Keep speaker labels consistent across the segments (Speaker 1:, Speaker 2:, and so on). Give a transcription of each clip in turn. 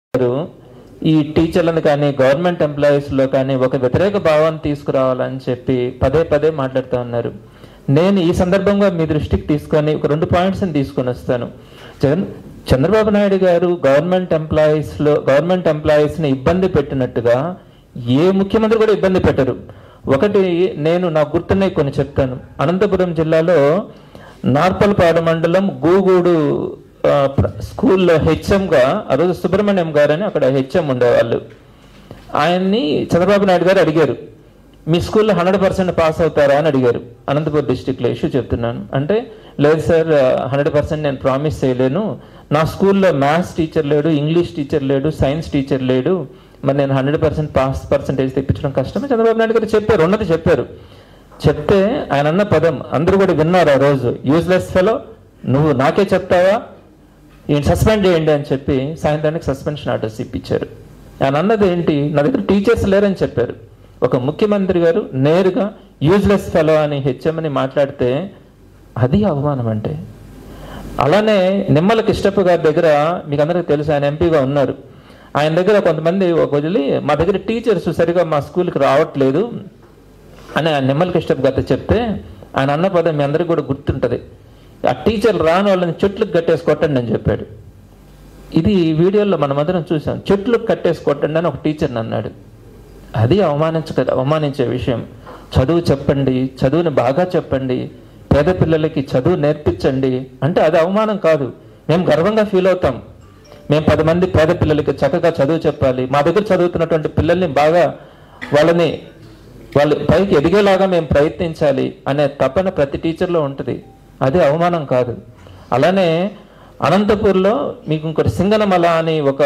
Speaker 1: ఈ టీచర్లను కానీ గవర్నమెంట్ ఎంప్లాయీస్లో కానీ ఒక వ్యతిరేక భావాన్ని తీసుకురావాలని చెప్పి పదే పదే మాట్లాడుతూ ఉన్నారు. నేను ఈ సందర్భంగా మీ దృష్టికి తీసుకొని ఒక 2 పాయింట్స్ని తీసుకొని వస్తాను. చంద్రబాబు నాయుడు గారు గవర్నమెంట్ ఎంప్లాయీస్ని ఇబ్బంది పెట్టినట్టుగా ఏ ముఖ్యమంత్రి కూడా ఇబ్బంది పెట్టరు. ఒకటి నాకు గుర్తున్నాయి కొన్ని చెప్తాను. అనంతపురం జిల్లాలో నార్పల్పాడు మండలం గూగూడు స్కూల్లో హెచ్ఎంగా ఆ రోజు సుబ్రహ్మణ్యం గారు అని అక్కడ హెచ్ఎం ఉండేవాళ్ళు. ఆయన్ని చంద్రబాబు నాయుడు గారు అడిగారు, మీ స్కూల్లో 100% పాస్ అవుతారా అని అడిగారు. అనంతపురం డిస్టిక్లో ఇష్యూ చెప్తున్నాను. అంటే లేదు సార్, 100% నేను ప్రామిస్ చేయలేను, నా స్కూల్లో మ్యాథ్స్ టీచర్ లేడు, ఇంగ్లీష్ టీచర్ లేడు, సైన్స్ టీచర్ లేడు, మరి నేను 100% పాస్ పర్సంటేజ్ తెప్పించడం కష్టమే చంద్రబాబు నాయుడు గారు చెప్పారు. ఉన్నది చెప్పారు. చెప్తే ఆయన అన్న పదం అందరూ కూడా విన్నారు ఆ రోజు, యూజ్లెస్ ఫెలో, నువ్వు నాకే చెప్తావా, ఈయన సస్పెండ్ చేయండి అని చెప్పి సాయంత్రానికి సస్పెన్షన్ ఆర్డర్స్ ఇప్పించారు. ఆయన అన్నది ఏంటి, నా దగ్గర టీచర్స్ లేరని చెప్పారు. ఒక ముఖ్యమంత్రి గారు నేరుగా యూజ్లెస్ ఫెలో అని హెచ్ఎంని మాట్లాడితే అది అవమానం అంటే. అలానే నిమ్మల కిష్టప్ప గారి దగ్గర మీకు అందరికీ తెలుసు, ఆయన ఎంపీగా ఉన్నారు. ఆయన దగ్గర కొంతమంది వదిలి మా దగ్గర టీచర్స్ సరిగా మా స్కూల్కి రావట్లేదు అని నిమ్మల కిష్టప్ప గారితో చెప్తే ఆయన అన్న పదం మీ అందరికీ కూడా గుర్తుంటుంది, ఆ టీచర్లు రాని వాళ్ళని చెట్లకు కట్టేసి కొట్టండి అని చెప్పాడు. ఇది వీడియోలో మనం అందరం చూసాం. చెట్లకు కట్టేసి కొట్టండి అని ఒక టీచర్ని అన్నాడు. అది అవమానించే విషయం. చదువు చెప్పండి, చదువుని బాగా చెప్పండి, పేద పిల్లలకి చదువు నేర్పించండి అంటే అది అవమానం కాదు. మేము గర్వంగా ఫీల్ అవుతాం. మేము 10 మంది పేద పిల్లలకి చక్కగా చదువు చెప్పాలి, మా దగ్గర చదువుతున్నటువంటి పిల్లల్ని బాగా వాళ్ళు పైకి ఎదిగేలాగా మేము ప్రయత్నించాలి అనే తపన ప్రతి టీచర్లో ఉంటుంది. అది అవమానం కాదు. అలానే అనంతపూర్లో మీకు ఇంకోటి సింగనమల అని ఒక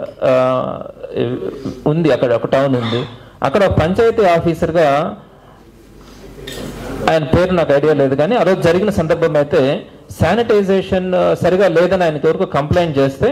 Speaker 1: ఉంది, అక్కడ ఒక టౌన్ ఉంది. అక్కడ పంచాయతీ ఆఫీసర్గా ఆయన పేరు నాకు ఐడియా లేదు, కానీ ఆ రోజు జరిగిన సందర్భం అయితే శానిటైజేషన్ సరిగా లేదని ఆయనకి ఎవరికి కంప్లైంట్ చేస్తే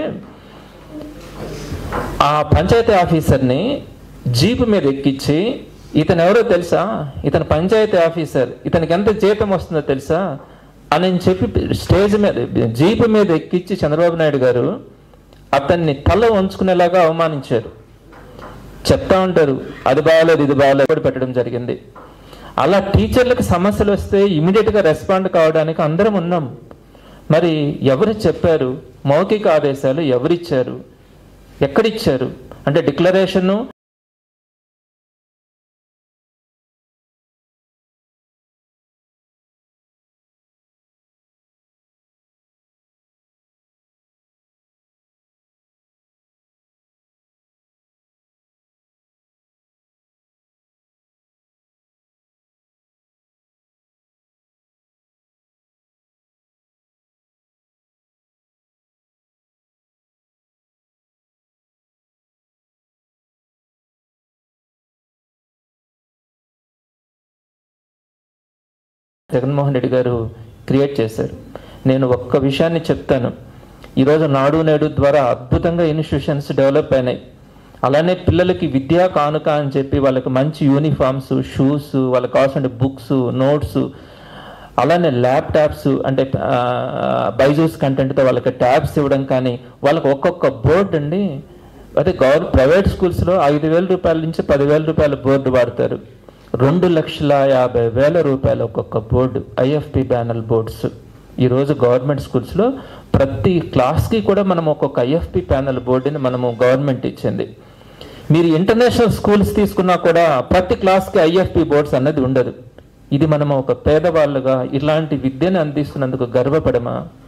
Speaker 1: ఆ పంచాయతీ ఆఫీసర్ని జీపు మీద ఎక్కించి, ఇతను ఎవరో తెలుసా, ఇతను పంచాయతీ ఆఫీసర్, ఇతనికి ఎంత జీతం వస్తుందో తెలుసా అని చెప్పి స్టేజ్ మీద జీపు మీద ఎక్కించి చంద్రబాబు నాయుడు గారు అతన్ని తల వంచుకునేలాగా అవమానించారు. చెప్తా ఉంటారు అది బాగాలేదు ఇది బాగాలేదు పెట్టడం జరిగింది. అలా టీచర్లకు సమస్యలు వస్తే ఇమీడియట్గా రెస్పాండ్ కావడానికి అందరం ఉన్నాం. మరి ఎవరు చెప్పారు, మౌఖిక ఆదేశాలు ఎవరిచ్చారు, ఎక్కడిచ్చారు అంటే డిక్లరేషను జగన్మోహన్ రెడ్డి గారు క్రియేట్ చేశారు. నేను ఒక్క విషయాన్ని చెప్తాను, ఈరోజు నాడు నేడు ద్వారా అద్భుతంగా ఇన్స్టిట్యూషన్స్ డెవలప్ అయినాయి. అలానే పిల్లలకి విద్యా కానుక అని చెప్పి వాళ్ళకి మంచి యూనిఫామ్స్, షూస్, వాళ్ళకి కావాల్సిన బుక్స్, నోట్స్, అలానే ల్యాప్టాప్స్ అంటే బైజూస్ కంటెంట్తో వాళ్ళకి ట్యాబ్స్ ఇవ్వడం, కానీ వాళ్ళకి ఒక్కొక్క బోర్డు అండి. అదే ప్రైవేట్ స్కూల్స్లో 5,000 రూపాయల నుంచి 10,000 రూపాయల బోర్డు వాడతారు. 2,50,000 రూపాయలు ఒక్కొక్క బోర్డు, ఐఎఫ్పి ప్యానల్ బోర్డ్స్. ఈరోజు గవర్నమెంట్ స్కూల్స్లో ప్రతి క్లాస్కి కూడా మనం ఒక్కొక్క ఐఎఫ్పి ప్యానల్ బోర్డుని మనము గవర్నమెంట్ ఇచ్చింది. మీరు ఇంటర్నేషనల్ స్కూల్స్ తీసుకున్నా కూడా ప్రతి క్లాస్కి ఐఎఫ్పి బోర్డ్స్ అన్నది ఉండదు. ఇది మనము ఒక పేదవాళ్ళుగా ఇలాంటి విద్యను అందిస్తున్నందుకు గర్వపడమా?